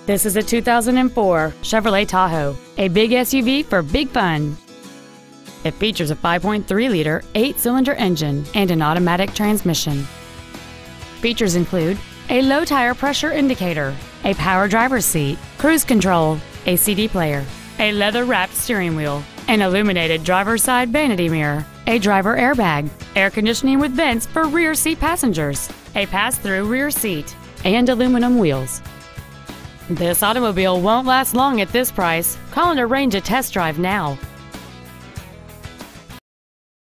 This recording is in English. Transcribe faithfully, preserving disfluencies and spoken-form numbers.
This is a two thousand four Chevrolet Tahoe, a big S U V for big fun. It features a five point three liter eight-cylinder engine and an automatic transmission. Features include a low tire pressure indicator, a power driver's seat, cruise control, a C D player, a leather-wrapped steering wheel, an illuminated driver's side vanity mirror, a driver airbag, air conditioning with vents for rear seat passengers, a pass-through rear seat, and aluminum wheels. This automobile won't last long at this price. Call and arrange a test drive now.